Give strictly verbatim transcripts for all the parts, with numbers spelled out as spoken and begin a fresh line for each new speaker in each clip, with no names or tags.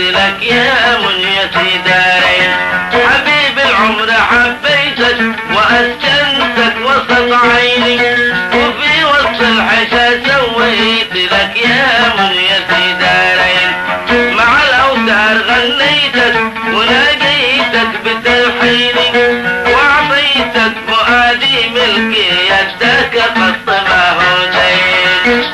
لك يا منيتي دارين. حبيب العمر حبيتك وأسكنتك وسط عيني، وفي وسط الحشا سويت لك يا منيتي دارين. مع الأوتار غنيتك وناجيتك بتلحيني، وأعطيتك فؤادي ملكي يدك خط ما هو زين.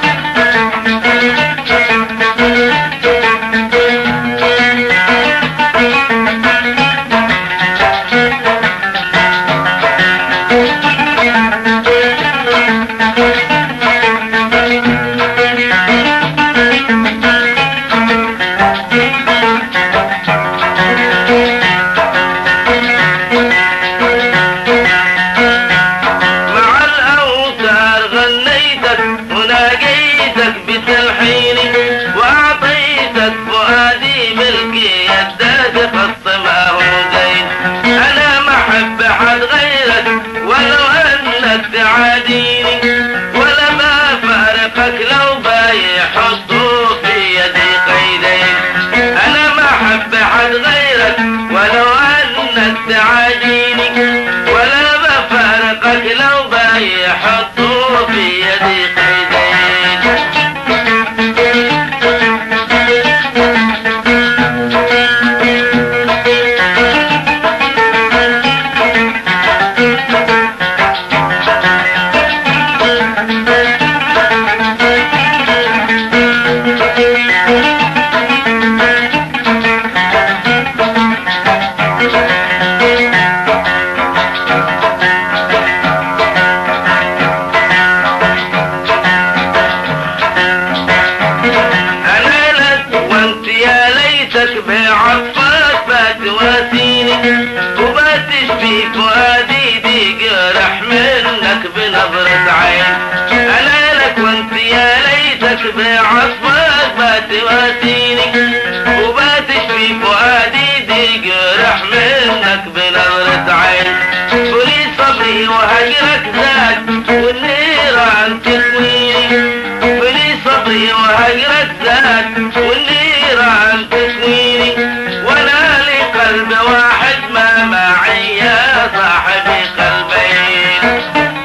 وأعطيتك فؤادي ملكي يدك خط ما هو زين. أنا ما أحب حد غيرك ولو أنك تعاديني، ولا ما فارقك لو بايع حطوا في يدي قيدين. أنا ما أحب حد غيرك ولو أنك تعاديني، ولا ما فارقك لو بايع حطوا في يدي قيدين. بعطفك بتواسيني وبتشفي فؤادي دي جرح منك بنظرة عين. أنا لك وانت يا ليتك بعطفك بتواسيني وبتشفي فؤادي دي جرح منك بنظرة عين. قولي صبري وهجرك زاد والنيران تكويني، قولي صبري وهجرك زاد والنيران تكويني، وانا لي قلب واحد ما معي يا صاحبي قلبين.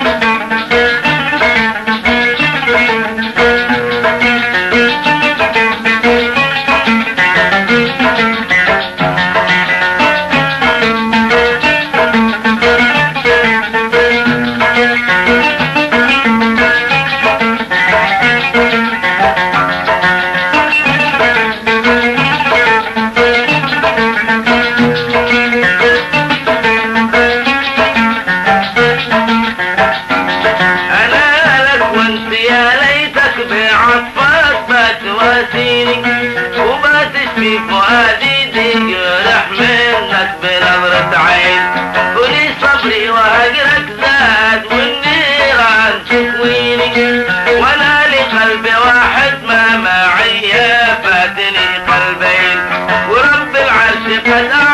بعطفك بتواسيني وبتشفي فؤادي دي جرح منك بنظرة عين. قولي صبري وهجرك زاد والنيران تكويني، وانا لي قلب واحد ما معي فاتني قلبين. ورب العرش قد